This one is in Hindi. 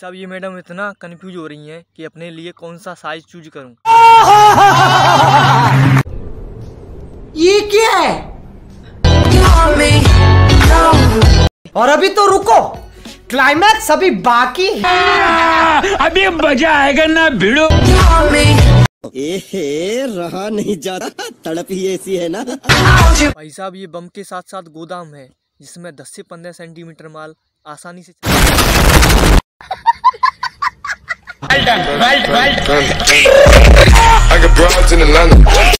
साहब ये मैडम इतना कंफ्यूज हो रही हैं कि अपने लिए कौन सा साइज चूज करूं। ये क्या है? और अभी तो रुको, क्लाइमैक्स अभी बाकी है। अभी मजा आएगा ना भिड़ो। रहा नहीं जाता, तड़प ही ऐसी है ना। भाई साहब ये बम के साथ साथ गोदाम है जिसमें 10 से 15 सेंटीमीटर माल आसानी से well done.